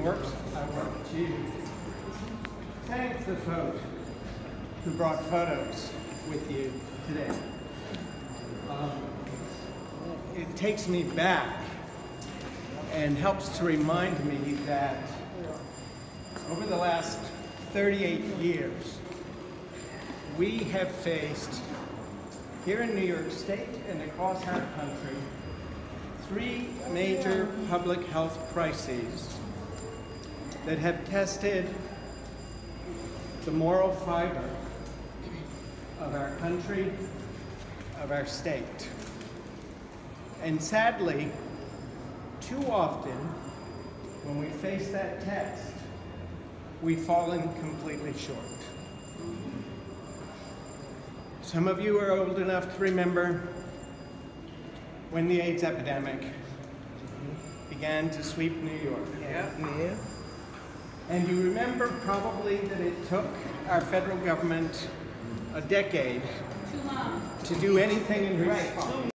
works. I work to thank the folks who brought photos with you today. It takes me back and helps to remind me that over the last 38 years, we have faced, here in New York State and across our country, 3 major public health crises that have tested the moral fiber of our country, of our state. And sadly, too often, when we face that test, we've fallen completely short. Some of you are old enough to remember when the AIDS epidemic began to sweep New York. Yeah. And you remember probably that it took our federal government a decade to do anything in response.